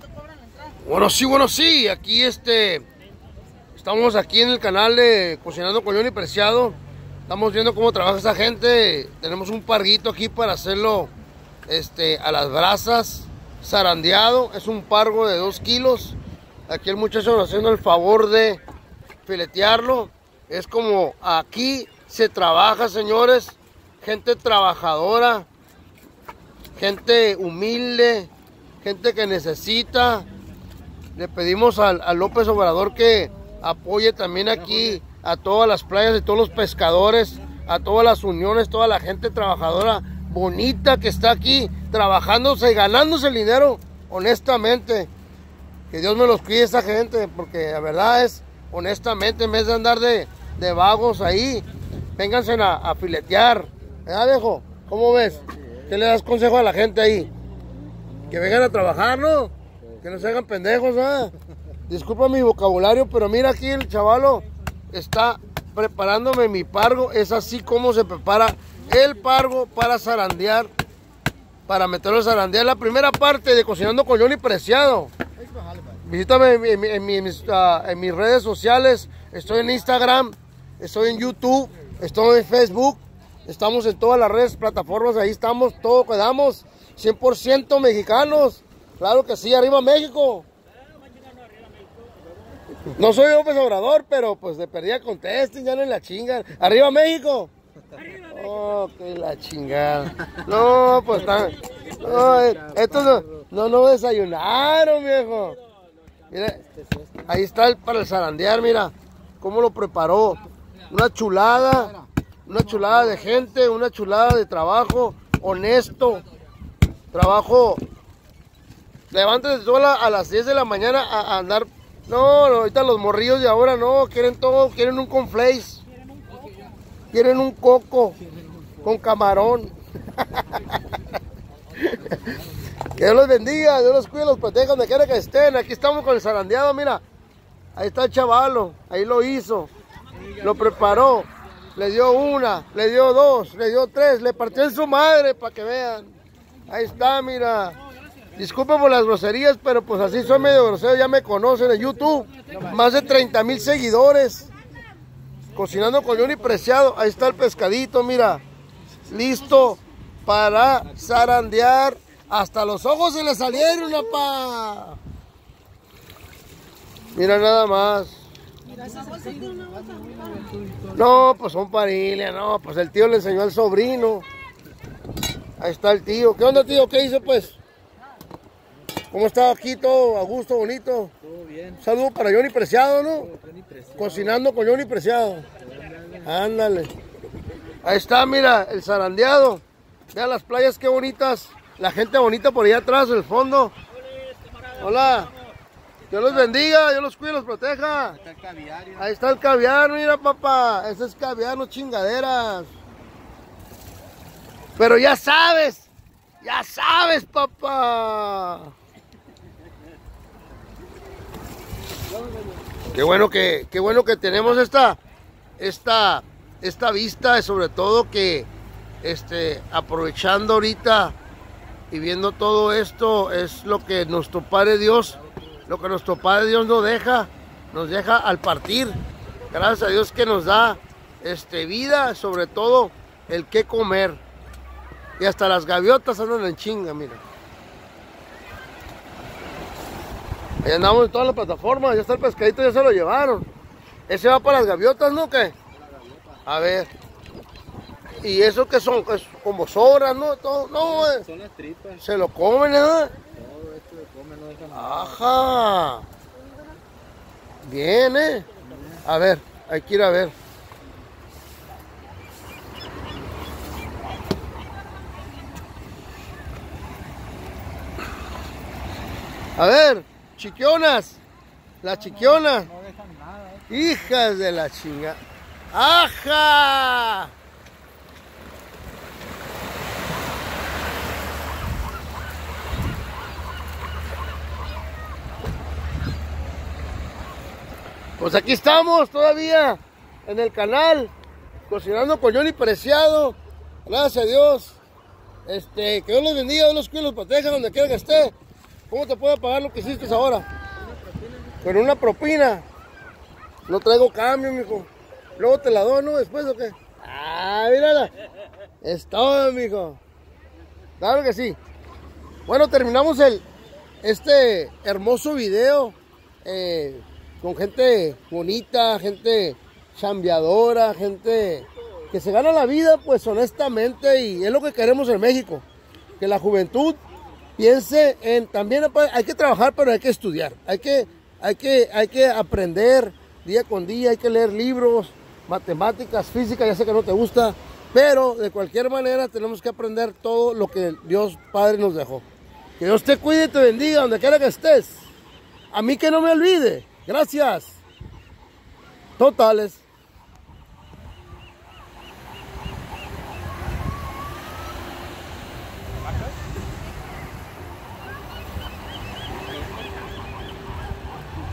Bueno, sí, aquí estamos aquí en el canal de Cocinando con Johnny Preciado. Estamos viendo cómo trabaja esa gente. Tenemos un parguito aquí para hacerlo a las brasas, zarandeado. Es un pargo de 2 kilos. Aquí el muchacho nos haciendo el favor de filetearlo. Es como aquí se trabaja, señores. Gente trabajadora, gente humilde, gente que necesita. Le pedimos a López Obrador que apoye también aquí a todas las playas de todos los pescadores, a todas las uniones, toda la gente trabajadora bonita que está aquí trabajándose y ganándose el dinero honestamente. Que Dios me los cuide esa gente, porque la verdad es honestamente, en vez de andar de vagos ahí, vénganse a filetear. ¿Verdad, viejo? ¿Cómo ves? ¿Qué le das consejo a la gente ahí? Que vengan a trabajar, ¿no? Que no se hagan pendejos, ¿eh? Disculpa mi vocabulario, pero mira aquí el chavalo está preparándome mi pargo. Es así como se prepara el pargo para zarandear, para meterlo a zarandear. La primera parte de Cocinando con Johnny Preciado. Visítame en mis redes sociales. Estoy en Instagram, estoy en YouTube, estoy en Facebook. Estamos en todas las redes, plataformas, ahí estamos, todo quedamos 100% mexicanos. Claro que sí, arriba México. No soy López Obrador, pero pues de perdida contesten, ya no la chingan. Arriba México. Oh, que la chingada. No, pues están. No, estos no desayunaron, viejo. Mira, ahí está para el zarandear, mira cómo lo preparó. Una chulada de gente, una chulada de trabajo honesto. Trabajo. Levántate tú a las 10 de la mañana a andar. No, ahorita los morrillos de ahora no, quieren todo, quieren un cornflakes. Quieren un coco con camarón. Que Dios los bendiga, Dios los cuide, los proteja donde quiera que estén. Aquí estamos con el zarandeado, mira. Ahí está el chavalo, ahí lo hizo. Lo preparó. Le dio una, le dio 2, le dio 3, le partió en su madre para que vean. Ahí está, mira. Disculpen por las groserías, pero pues así soy medio grosero, ya me conocen en YouTube. Más de 30,000 seguidores. Cocinando con Johnny Preciado. Ahí está el pescadito, mira. Listo para zarandear. Hasta los ojos se le salieron, apa. Mira nada más. No, pues son familia, no, pues el tío le enseñó al sobrino. Ahí está el tío. ¿Qué onda, tío? ¿Qué hizo, pues? ¿Cómo está aquí todo? ¿A gusto, bonito? Todo bien. Un saludo para Johnny Preciado, ¿no? Cocinando con Johnny Preciado. Ándale. Ahí está, mira, el zarandeado. Vean las playas, qué bonitas. La gente bonita por allá atrás, en el fondo. Hola. Dios los bendiga, Dios los cuide, los proteja. Ahí está el caviar, mira, papá. Ese es caviar, no chingaderas. Pero ya sabes, papá. Qué bueno que tenemos esta vista, sobre todo que aprovechando ahorita y viendo todo esto, es lo que nuestro Padre Dios, nos deja al partir. Gracias a Dios que nos da vida, sobre todo el que comer. Y hasta las gaviotas andan en chinga, mira. Ahí andamos en todas las plataformas, ya está el pescadito, ya se lo llevaron. Ese va para las gaviotas, ¿no? ¿Qué? A ver. ¿Y eso qué son? Es como sobras, ¿no? Todo, no, son las tripas. Se lo comen, ¿eh? Todo esto se come, no dejan nada. Ajá. Bien, ¿eh? A ver, hay que ir a ver. A ver, chiquionas. Las chiquionas. No dejan nada, Hijas de la chinga. ¡Ajá! Pues aquí estamos todavía en el canal Cocinando con Johnny Preciado. Gracias a Dios. Que Dios los bendiga, Dios los cuide, los proteja donde quiera que esté. ¿Cómo te puedo pagar lo que hiciste ahora? Con una propina. No traigo cambio, mijo. Luego te la doy, ¿no? Después, ¿o qué? Ah, mírala. Es todo, mijo. Claro que sí. Bueno, terminamos este hermoso video con gente bonita, gente chambeadora, gente que se gana la vida, pues honestamente, y es lo que queremos en México. Que la juventud piense en, también hay que trabajar, pero hay que estudiar, hay que aprender día con día, hay que leer libros, matemáticas, física, ya sé que no te gusta, pero de cualquier manera tenemos que aprender todo lo que Dios Padre nos dejó. Que Dios te cuide y te bendiga donde quiera que estés. A mí que no me olvide. Gracias. Totales.